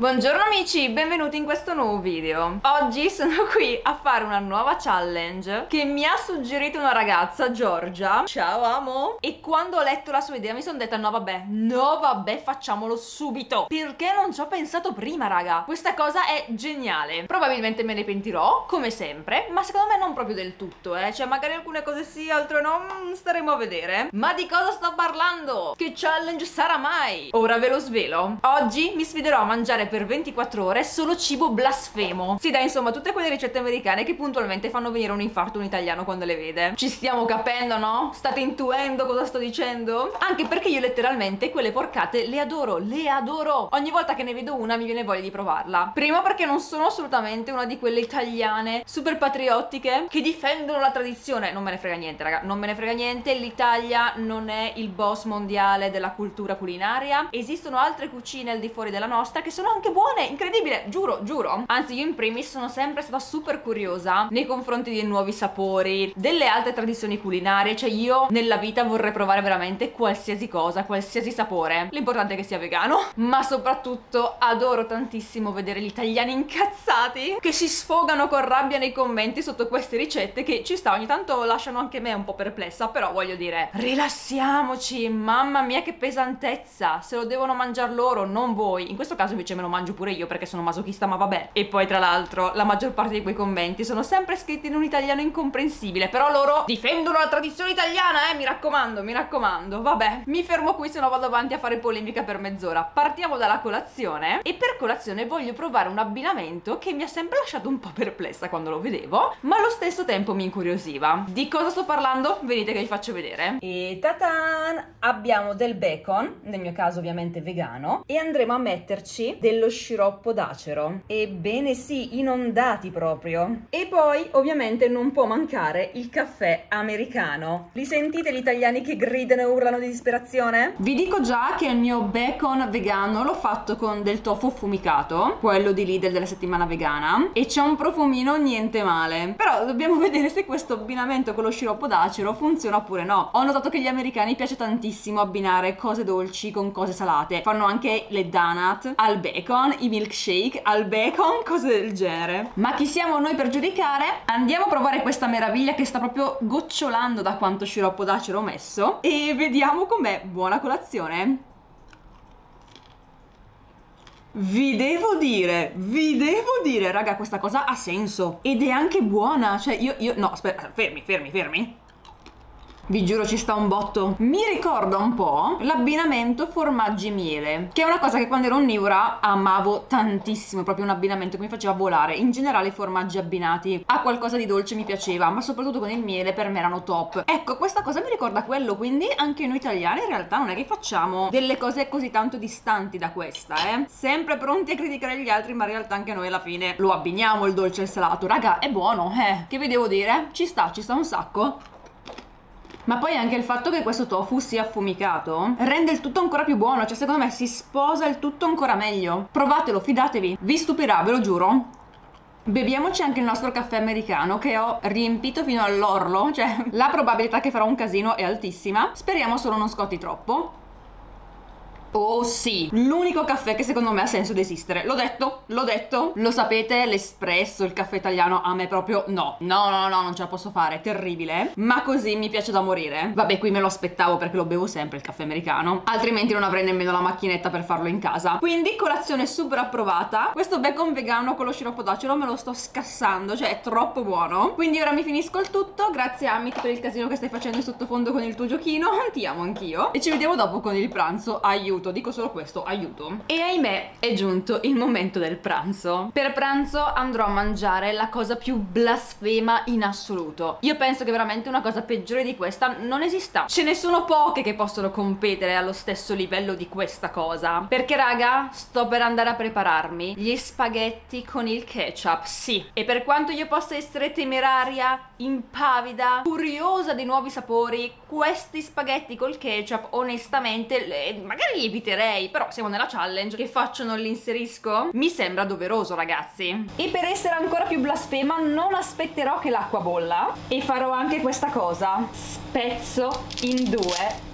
Buongiorno amici, benvenuti in questo nuovo video. Oggi sono qui a fare una nuova challenge che mi ha suggerito una ragazza, Giorgia. Ciao amo. E quando ho letto la sua idea mi sono detta no vabbè, facciamolo subito. Perché non ci ho pensato prima, raga? Questa cosa è geniale. Probabilmente me ne pentirò, come sempre, ma secondo me non proprio del tutto, Cioè magari alcune cose sì, altre no, staremo a vedere. Ma di cosa sto parlando? Che challenge sarà mai? Ora ve lo svelo. Oggi mi sfiderò a mangiare per 24 ore solo cibo blasfemo. Si dà insomma tutte quelle ricette americane che puntualmente fanno venire un infarto un italiano quando le vede. Ci stiamo capendo, no? State intuendo cosa sto dicendo? Anche perché io letteralmente quelle porcate le adoro, le adoro. Ogni volta che ne vedo una mi viene voglia di provarla. Primo perché non sono assolutamente una di quelle italiane super patriottiche che difendono la tradizione. Non me ne frega niente, raga, non me ne frega niente. L'Italia non è il boss mondiale della cultura culinaria. Esistono altre cucine al di fuori della nostra che sono anche buone, incredibile, giuro, giuro. Anzi, io in primis sono sempre stata super curiosa nei confronti dei nuovi sapori, delle altre tradizioni culinarie. Cioè io nella vita vorrei provare veramente qualsiasi cosa, qualsiasi sapore. L'importante è che sia vegano. Ma soprattutto adoro tantissimo vedere gli italiani incazzati che si sfogano con rabbia nei commenti sotto queste ricette, che ci sta, ogni tanto lasciano anche me un po' perplessa. Però voglio dire, rilassiamoci, mamma mia che pesantezza, se lo devono mangiare loro, non voi. In questo caso invece me lo mangio pure io perché sono masochista, ma vabbè. E poi tra l'altro la maggior parte di quei commenti sono sempre scritti in un italiano incomprensibile, però loro difendono la tradizione italiana, mi raccomando, mi raccomando. Vabbè, mi fermo qui, se no vado avanti a fare polemica per mezz'ora. Partiamo dalla colazione, e per colazione voglio provare un abbinamento che mi ha sempre lasciato un po' perplessa quando lo vedevo, ma allo stesso tempo mi incuriosiva. Di cosa sto parlando? Venite che vi faccio vedere. E ta-tan! Abbiamo del bacon, nel mio caso ovviamente vegano, e andremo a metterci dello sciroppo d'acero. Ebbene sì, inondati proprio. E poi ovviamente non può mancare il caffè americano. Li sentite gli italiani che gridano e urlano di disperazione? Vi dico già che il mio bacon vegano l'ho fatto con del tofu affumicato, quello di Lidl della settimana vegana, e c'è un profumino niente male. Però dobbiamo vedere se questo abbinamento con lo sciroppo d'acero funziona oppure no. Ho notato che agli americani piace tantissimo abbinare cose dolci con cose salate. Fanno anche le donut al bacon, i milkshake al bacon, cose del genere. Ma chi siamo noi per giudicare? Andiamo a provare questa meraviglia che sta proprio gocciolando da quanto sciroppo d'acero ho messo e vediamo com'è. Buona colazione. Vi devo dire, raga, questa cosa ha senso ed è anche buona. Cioè no, aspetta, fermi. Vi giuro ci sta un botto. Mi ricorda un po' l'abbinamento formaggi-miele, che è una cosa che quando ero onnivora amavo tantissimo, proprio un abbinamento che mi faceva volare. In generale i formaggi abbinati a qualcosa di dolce mi piaceva, ma soprattutto con il miele per me erano top. Ecco, questa cosa mi ricorda quello, quindi anche noi italiani in realtà non è che facciamo delle cose così tanto distanti da questa, Sempre pronti a criticare gli altri, ma in realtà anche noi alla fine lo abbiniamo il dolce e il salato. Raga, è buono, che vi devo dire? Ci sta un sacco. Ma poi anche il fatto che questo tofu sia affumicato rende il tutto ancora più buono. Cioè secondo me si sposa il tutto ancora meglio. Provatelo, fidatevi, vi stupirà, ve lo giuro. Beviamoci anche il nostro caffè americano che ho riempito fino all'orlo. Cioè la probabilità che farò un casino è altissima. Speriamo solo non scotti troppo. Oh sì, l'unico caffè che secondo me ha senso di esistere. L'ho detto, lo sapete, l'espresso, il caffè italiano a me proprio no, non ce la posso fare, terribile. Ma così mi piace da morire. Vabbè, qui me lo aspettavo perché lo bevo sempre il caffè americano, altrimenti non avrei nemmeno la macchinetta per farlo in casa. Quindi colazione super approvata. Questo bacon vegano con lo sciroppo d'acero me lo sto scassando, cioè è troppo buono. Quindi ora mi finisco il tutto. Grazie Amit per il casino che stai facendo in sottofondo con il tuo giochino. Ti amo anch'io. E ci vediamo dopo con il pranzo. Aiuto, dico solo questo, aiuto. E ahimè è giunto il momento del pranzo. Per pranzo andrò a mangiare la cosa più blasfema in assoluto. Io penso che veramente una cosa peggiore di questa non esista. Ce ne sono poche che possono competere allo stesso livello di questa cosa. Perché raga, sto per andare a prepararmi gli spaghetti con il ketchup, sì. E per quanto io possa essere temeraria, impavida, curiosa dei nuovi sapori, questi spaghetti col ketchup onestamente magari li eviterei, però siamo nella challenge, che faccio, non li inserisco? Mi sembra doveroso, ragazzi. E per essere ancora più blasfema non aspetterò che l'acqua bolla e farò anche questa cosa: spezzo in due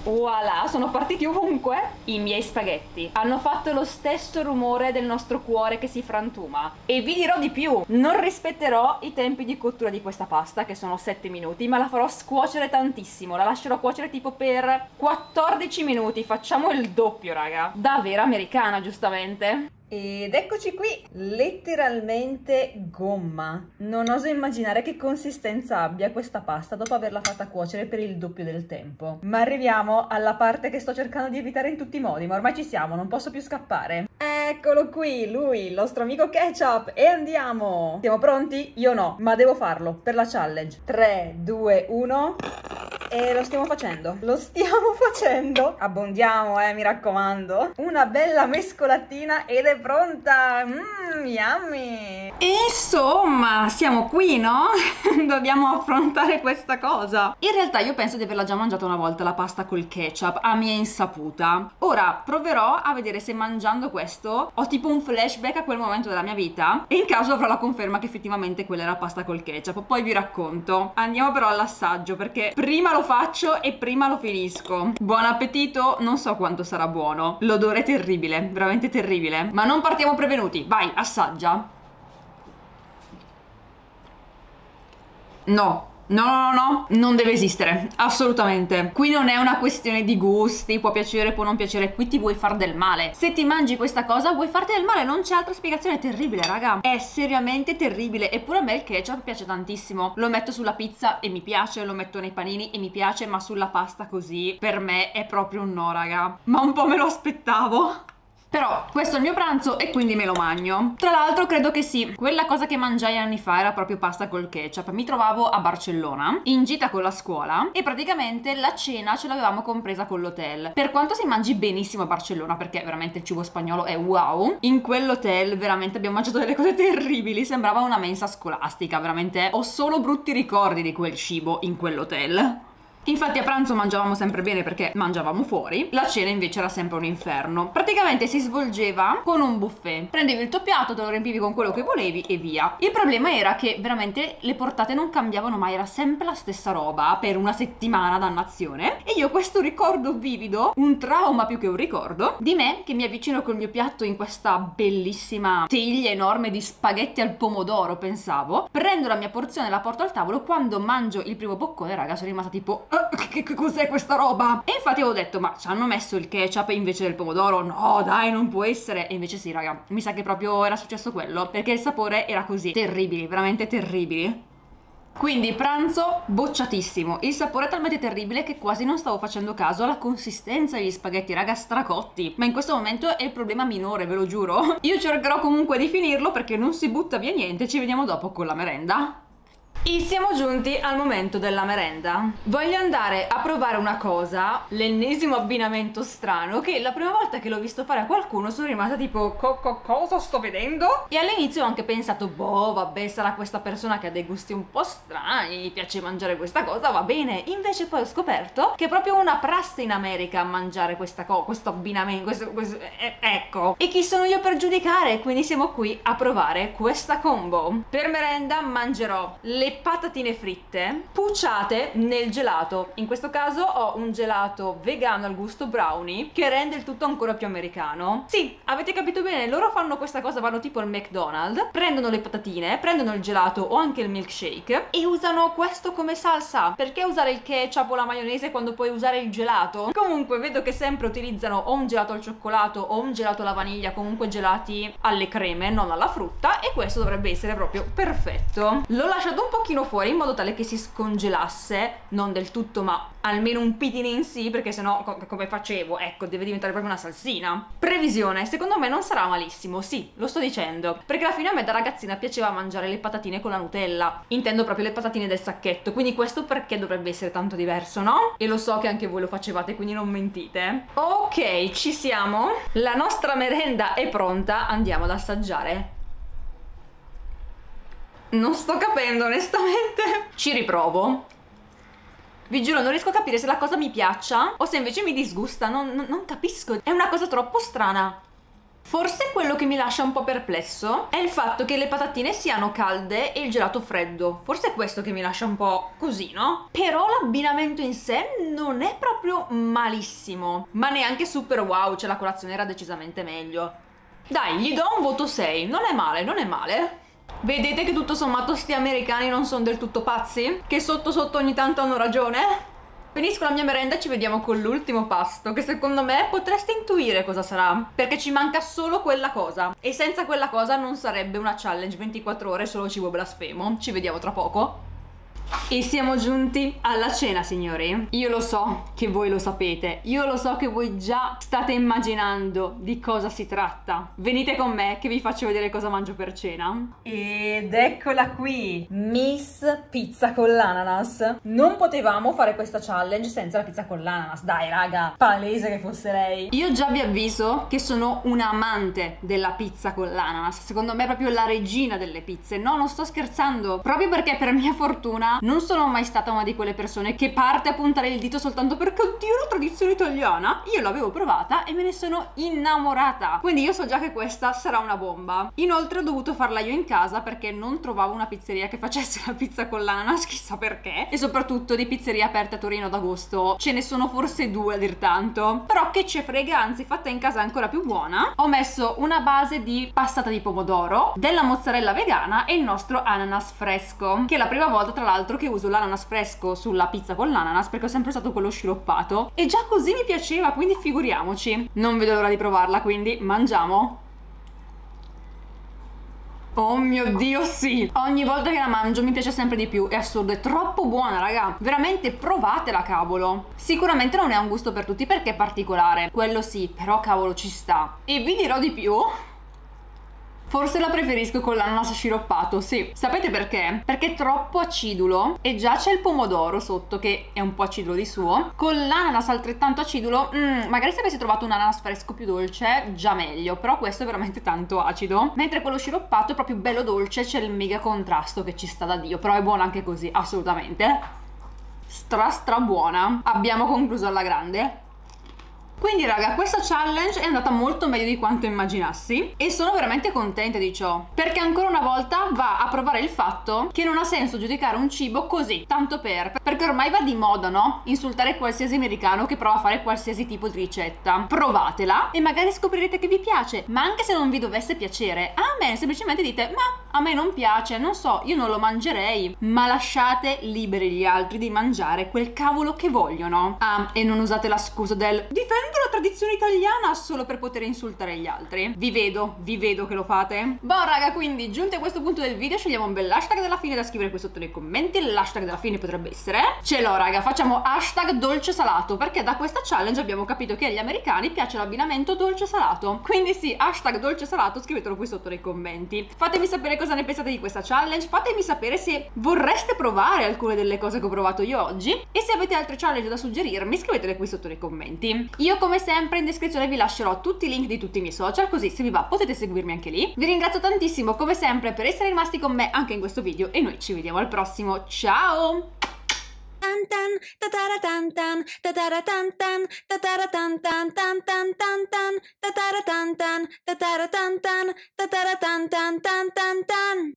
Voilà, sono partiti ovunque. I miei spaghetti hanno fatto lo stesso rumore del nostro cuore che si frantuma. E vi dirò di più, non rispetterò i tempi di cottura di questa pasta, che sono 7 minuti, ma la farò scuocere tantissimo. La lascerò cuocere tipo per 14 minuti. Facciamo il doppio, raga. Da vera americana, giustamente. Ed eccoci qui, letteralmente gomma. Non oso immaginare che consistenza abbia questa pasta dopo averla fatta cuocere per il doppio del tempo. Ma arriviamo alla parte che sto cercando di evitare in tutti i modi, ma ormai ci siamo, non posso più scappare. Eccolo qui, lui, il nostro amico ketchup, e andiamo! Siamo pronti? Io no, ma devo farlo per la challenge. 3, 2, 1... E lo stiamo facendo. Lo stiamo facendo. Abbondiamo, mi raccomando. Una bella mescolatina ed è pronta. Yummy. Insomma, siamo qui, no? Dobbiamo affrontare questa cosa. In realtà io penso di averla già mangiata una volta, la pasta col ketchup, a mia insaputa. Ora proverò a vedere se mangiando questo ho tipo un flashback a quel momento della mia vita, e in caso avrò la conferma che effettivamente quella era pasta col ketchup. Poi vi racconto. Andiamo però all'assaggio, perché prima lo faccio e prima lo finisco. Buon appetito, non so quanto sarà buono. L'odore è terribile, veramente terribile. Ma non partiamo prevenuti, vai, assaggia. No. No, non deve esistere, assolutamente. Qui non è una questione di gusti, può piacere, può non piacere, qui ti vuoi far del male. Se ti mangi questa cosa vuoi farti del male, non c'è altra spiegazione. È terribile, raga, è seriamente terribile. Eppure a me il ketchup piace tantissimo. Lo metto sulla pizza e mi piace, lo metto nei panini e mi piace, ma sulla pasta così per me è proprio un no, raga. Ma un po' me lo aspettavo. Però questo è il mio pranzo e quindi me lo mangio. Tra l'altro credo che sì, quella cosa che mangiai anni fa era proprio pasta col ketchup. Mi trovavo a Barcellona in gita con la scuola e praticamente la cena ce l'avevamo compresa con l'hotel. Per quanto si mangi benissimo a Barcellona, perché veramente il cibo spagnolo è wow, in quell'hotel veramente abbiamo mangiato delle cose terribili. Sembrava una mensa scolastica, veramente ho solo brutti ricordi di quel cibo in quell'hotel. Infatti a pranzo mangiavamo sempre bene perché mangiavamo fuori, la cena invece era sempre un inferno. Praticamente si svolgeva con un buffet, prendevi il tuo piatto, te lo riempivi con quello che volevi e via. Il problema era che veramente le portate non cambiavano mai, era sempre la stessa roba per una settimana, dannazione. E io questo ricordo vivido, un trauma più che un ricordo, di me che mi avvicino col mio piatto in questa bellissima teglia enorme di spaghetti al pomodoro, pensavo, prendo la mia porzione, la porto al tavolo, quando mangio il primo boccone, raga, sono rimasta tipo che cos'è questa roba? E infatti avevo detto, ma ci hanno messo il ketchup invece del pomodoro? No dai, non può essere. E invece sì, raga, mi sa che proprio era successo quello, perché il sapore era così, terribili, veramente terribili. Quindi pranzo bocciatissimo, il sapore è talmente terribile che quasi non stavo facendo caso alla consistenza degli spaghetti, raga, stracotti. Ma in questo momento è il problema minore, ve lo giuro. Io cercherò comunque di finirlo perché non si butta via niente. Ci vediamo dopo con la merenda. E siamo giunti al momento della merenda. Voglio andare a provare una cosa, l'ennesimo abbinamento strano, che la prima volta che l'ho visto fare a qualcuno sono rimasta tipo cosa sto vedendo? E all'inizio ho anche pensato, boh, vabbè, sarà questa persona che ha dei gusti un po' strani, gli piace mangiare questa cosa, va bene. Invece poi ho scoperto che è proprio una prassi in America mangiare questa cosa, questo abbinamento, ecco. E chi sono io per giudicare? Quindi siamo qui a provare questa combo. Per merenda mangerò le patatine fritte pucciate nel gelato. In questo caso ho un gelato vegano al gusto brownie che rende il tutto ancora più americano. Sì, avete capito bene, loro fanno questa cosa, vanno tipo al McDonald's, prendono le patatine, prendono il gelato o anche il milkshake e usano questo come salsa. Perché usare il ketchup o la maionese quando puoi usare il gelato? Comunque vedo che sempre utilizzano o un gelato al cioccolato o un gelato alla vaniglia, comunque gelati alle creme, non alla frutta, e questo dovrebbe essere proprio perfetto. L'ho lasciato un pochino fuori in modo tale che si scongelasse, non del tutto ma almeno un pitine in sì, perché sennò come facevo, ecco, deve diventare proprio una salsina. Previsione, secondo me non sarà malissimo, sì, lo sto dicendo, perché alla fine a me da ragazzina piaceva mangiare le patatine con la Nutella, intendo proprio le patatine del sacchetto, quindi questo perché dovrebbe essere tanto diverso, no? E lo so che anche voi lo facevate, quindi non mentite. Ok, ci siamo, la nostra merenda è pronta, andiamo ad assaggiare. Non sto capendo onestamente. Ci riprovo. Vi giuro, non riesco a capire se la cosa mi piaccia o se invece mi disgusta. Non capisco. È una cosa troppo strana. Forse quello che mi lascia un po' perplesso è il fatto che le patatine siano calde e il gelato freddo. Forse è questo che mi lascia un po' così, no? Però l'abbinamento in sé non è proprio malissimo, ma neanche super wow, cioè la colazione era decisamente meglio. Dai, gli do un voto 6, non è male, non è male. Vedete che tutto sommato sti americani non sono del tutto pazzi? Che sotto sotto ogni tanto hanno ragione? Finisco la mia merenda e ci vediamo con l'ultimo pasto, che secondo me potreste intuire cosa sarà, perché ci manca solo quella cosa, e senza quella cosa non sarebbe una challenge 24 ore solo cibo blasfemo. Ci vediamo tra poco. E siamo giunti alla cena, signori. Io lo so che voi lo sapete, io lo so che voi già state immaginando di cosa si tratta. Venite con me che vi faccio vedere cosa mangio per cena. Ed eccola qui, Miss Pizza con l'ananas. Non potevamo fare questa challenge senza la pizza con l'ananas, dai raga, palese che fosse lei. Io già vi avviso che sono un amante della pizza con l'ananas, secondo me è proprio la regina delle pizze. No, non sto scherzando, proprio perché per mia fortuna non sono mai stata una di quelle persone che parte a puntare il dito soltanto perché oddio la tradizione italiana. Io l'avevo provata e me ne sono innamorata, quindi io so già che questa sarà una bomba. Inoltre ho dovuto farla io in casa perché non trovavo una pizzeria che facesse la pizza con l'ananas, chissà perché, e soprattutto di pizzerie aperte a Torino ad agosto ce ne sono forse 2 a dir tanto. Però che ce frega, anzi fatta in casa è ancora più buona. Ho messo una base di passata di pomodoro, della mozzarella vegana e il nostro ananas fresco, che è la prima volta tra l'altro che uso l'ananas fresco sulla pizza con l'ananas, perché ho sempre usato quello sciroppato e già così mi piaceva, quindi figuriamoci. Non vedo l'ora di provarla, quindi mangiamo. Oh mio Dio, sì! Ogni volta che la mangio mi piace sempre di più, è assurdo, è troppo buona, raga! Veramente provatela, cavolo! Sicuramente non è un gusto per tutti perché è particolare, quello sì, però cavolo ci sta. E vi dirò di più, forse la preferisco con l'ananas sciroppato, sì. Sapete perché? Perché è troppo acidulo e già c'è il pomodoro sotto che è un po' acidulo di suo. Con l'ananas altrettanto acidulo, magari se avessi trovato un ananas fresco più dolce, già meglio. Però questo è veramente tanto acido. Mentre quello sciroppato è proprio bello dolce, c'è il mega contrasto che ci sta da Dio. Però è buona anche così, assolutamente. Stra buona. Abbiamo concluso alla grande. Quindi raga, questa challenge è andata molto meglio di quanto immaginassi e sono veramente contenta di ciò, perché ancora una volta va a provare il fatto che non ha senso giudicare un cibo così, tanto perché ormai va di moda, no? Insultare qualsiasi americano che prova a fare qualsiasi tipo di ricetta. Provatela e magari scoprirete che vi piace, ma anche se non vi dovesse piacere, a me semplicemente dite, ma a me non piace, non so, io non lo mangerei, ma lasciate liberi gli altri di mangiare quel cavolo che vogliono. Ah, e non usate la scusa del difendo la tradizione italiana solo per poter insultare gli altri. Vi vedo che lo fate. Boh raga, quindi giunti a questo punto del video scegliamo un bel hashtag della fine da scrivere qui sotto nei commenti. L'hashtag della fine potrebbe essere, ce l'ho raga, facciamo hashtag dolce salato, perché da questa challenge abbiamo capito che agli americani piace l'abbinamento dolce salato. Quindi sì, hashtag dolce salato, scrivetelo qui sotto nei commenti. Fatemi sapere cosa ne pensate di questa challenge, fatemi sapere se vorreste provare alcune delle cose che ho provato io oggi e se avete altre challenge da suggerirmi scrivetele qui sotto nei commenti. Io come sempre in descrizione vi lascerò tutti i link di tutti i miei social, così se vi va potete seguirmi anche lì. Vi ringrazio tantissimo come sempre per essere rimasti con me anche in questo video e noi ci vediamo al prossimo. Ciao!